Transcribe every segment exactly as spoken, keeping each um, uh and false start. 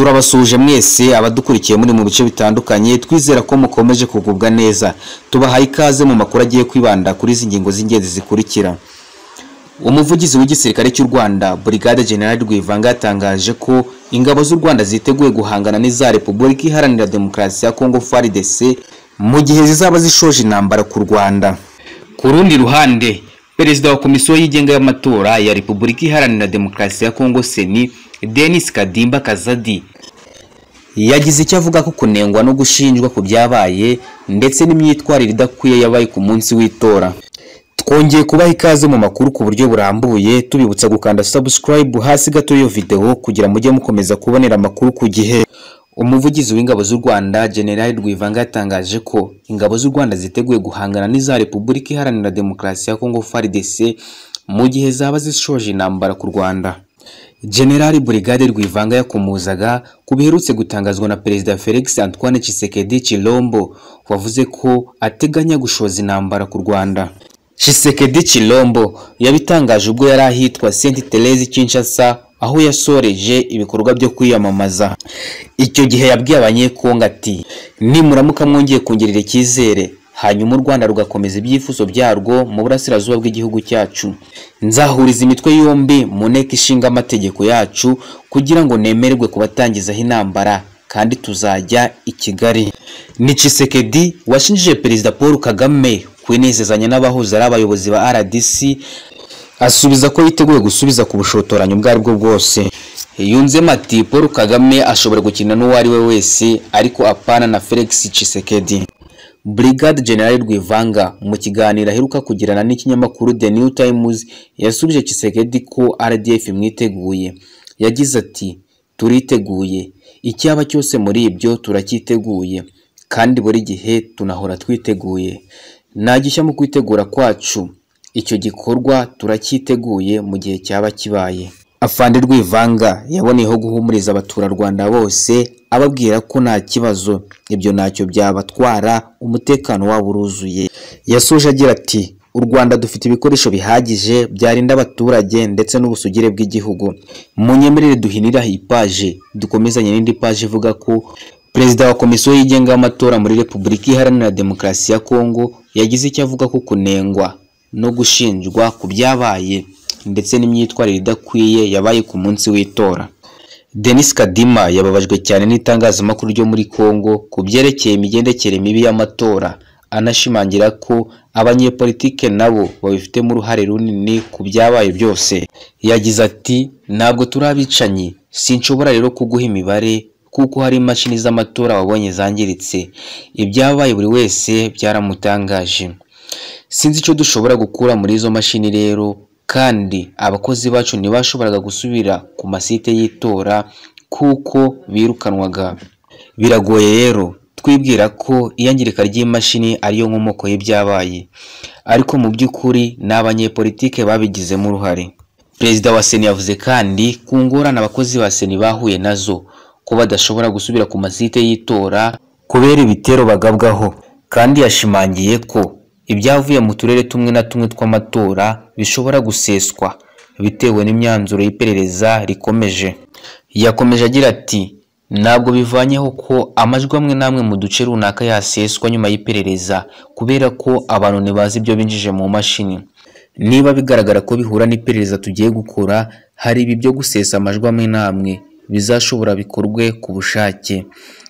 Turabasuje mwese abadukurikiye muri mu bice bitandukanye, twizera ko mukomeje kugubwa neza. Tubahaye ikaze mu makuru agiye kwibanda kuri izi ngingo z'ingenzi zikurikira. Umuvugizi w'igisirikare cy'u Rwanda Brigade General Rwivanga yatangaje ko ingabo z'u Rwanda ziteguye guhangana n'iza Repubulika Iharanira Demokarasi ya Kongo F A R D C mu gihe zizaba zishoje intambara ku Rwanda. Ku rundi ruhande, Perezida wa Komisiyo yigenga y'amatora ya Repubulika Iharanira Demokarasi ya Kongo Seni Denis Kadimba Kazadi yagize icyo avuga ko kunengwa no gushinjwa ku byabaye ndetse n'imyitwarire idakwiye yabaye ku munsi w'itora. Twongeye kubaha ikaze mu makuru ku buryo burambuye, tubibutsa gukanda subscribe hasi gato y'iyo video kugira mujye mukomeza kubonera amakuru ku gihe. Umuvugizi w'ingabo z'u Rwanda General Rwivanga yatangaje ko ingabo z'u Rwanda ziteguye guhangana n'iza Repubulika Iharanira Demokarasi ya Kongo F A R D C mu gihe zaba zishoje intambara ku Rwanda. General Brigade Rwivanga yakomozaga ku biherutse gutangazwa na Perezida Felix Antoine Tshisekedi Tshilombo, wavuze ko ateganya gushoza intambara ku Rwanda. Tshisekedi Tshilombo yabitangaje ubwo yari ahitwa Saint Thérèse Kinshasa, aho yasoreje ibikorwa byo kwiyamamaza. Icyo gihe yabwiye abanyekongo ati, nimuramuka mwongeye kongerera icyizere hanyuma u Rwanda rugakomeza ibyifuzo byarwo mu burasirazuba bw'igihugu cyacu, nzahuriza imitwe yombi mu nteko ishinga amategeko yacu kugira ngo nemererwe kubatangizaho intambara kandi tuzajya i Kigali. Ni Tshisekedi washinjije Perezida Paul Kagame kwinezezanya n'abahoze ari abayobozi ba R D C, asubiza ko yiteguye gusubiza ku bushotoranyo bwari bwo bwose. Yunzemo ati, Paul Kagame ashobora gukina n'uwo ari we wese ariko apana na Felix Tshisekedi. Brigade General Rwivanga mu kiganiro aheruka kugirana n'ikinyamakuru The New Times yasubije Tshisekedi ko R D F mwiteguye. Yagize ati, turiteguye, icyaba cyose muri ibyo turacyiteguye kandi buri gihe tunahora twiteguye. Nagishya mu kwitegura kwacu, icyo gikorwa turacyiteguye mu gihe cyaba kibaye. Afande Rwivanga yaboneyeho guhumuriza abaturarwanda bose ababwira ko nta kibazo, ibyo ntacyo byabatwara, umutekano wabo uruzuye. Yasoje agira ati, u Rwanda dufite ibikoresho bihagije byarinda abaturage ndetse n'ubusugire bw'igihugu. Munyemerere duhinira ipaje dukomezanye n'indi paje ivuga ko Perezida wa Komisiyo yigenga y'amatora muri Repubulika Iharanira Demokarasi ya Kongo yagize icyo avuga ko kunengwa no gushinjwa ku byabaye ndetse n'imyitwarire idakwiye yabaye ku munsi w'itora. Denis Kadima yababajwe cyane n'itangazamakuru ryo muri Kongo ku byerekeye imigendekere mibi y'amatora, anashimangira ko abanyepolitike nabo babifitemo uruhare runini ku byabaye byose. Yagize ati, ntabwo turabicanyi, sinshobora rero kuguha imibare kuko hari imashini z'amatora wabonye zangiritse. Ibyabaye buri wese byaramutangaje. Sinzi icyo dushobora gukura muri izo mashini rero, kandi abakozi bacu ntibashoboraga gusubira ku masite y'itora kuko birukanwaga. Biragoye rero twibwira ko iyangirika ry'imashini ariyo nkomoko y'ibyabaye, ariko mu by'ukuri n'abanyepolitike babigizemo uruhare. Perezida wa Seni yavuze kandi ku ngorane abakozi ba Seni bahuye nazo, ko badashobora gusubira ku masite y'itora kubera ibitero bagabwaho, kandi yashimangiye ko ibyavuye mu turere tumwe na tumwe tw'amatora bishobora guseswa bitewe n'imyanzuro y'iperereza rikomeje. Yakomeje agira ati, ntabwo bivanyeho ko amajwi amwe namwe mu duce runaka yaseswa nyuma y'iperereza kubera ko abantu ntibazi ibyo binjije mu mashini. Niba bigaragara ko bihura n'iperereza tugiye gukora, hari ibi byo gusesa amajwi amwe namwe bizashobora bikorwe ku bushake,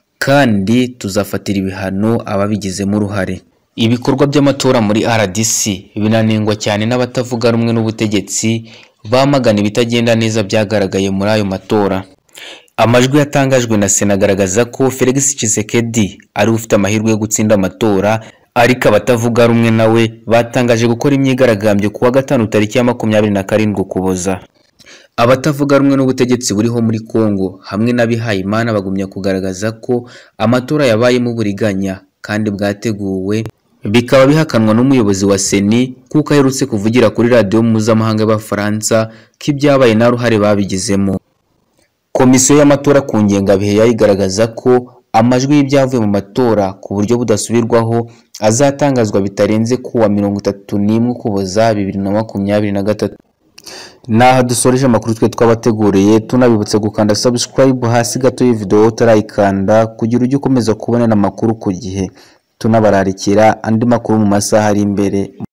kandi tuzafatira ibihano ababigizemo uruhare. Ibikorwa by'amatora muri R D C binanengwa cyane n'abatavuga rumwe n'ubutegetsi, bamagana ibitagenda neza byagaragaye muri ayo matora. Amajwi yatangajwe na Sena agaragaza ko Felix Tshisekedi ari ufite amahirwe yo gutsinda amatora, ariko abatavuga rumwe nawe batangaje gukora imyigaragambyo kuwa gatanu tariki ya makumyabiri na karindwi Ukuboza. Abatavuga rumwe n'ubutegetsi buriho muri Kongo hamwe n'abihaye Imana bagumya kugaragaza ko amatora yabayemo uburiganya kandi bwateguwe, bikaba bihakanwa n'umuyobozi wa Seni kuko aherutse kuvugira kuri radio mpuzamahanga y'Abafaransa ko ibyabaye nta ruhare babigizemo. Komisiyo y'amatora ku ngengabihe yayigaragaza ko amajwi y'ibyavuye mu matora ku buryo budasubirwaho azatangazwa bitarenze kuwa mirongo itatu n'imwe Ukuboza bibiri na makumyabiri na gatatu. Naha dusoreje amakuru twe twabateguriye, tunabibutse gukanda subscribe hasi gato iyi video utarayikanda kugira ujye ukomeza kubonera amakuru ku gihe, tunabararikira andi makuru mu masaha ari imbere.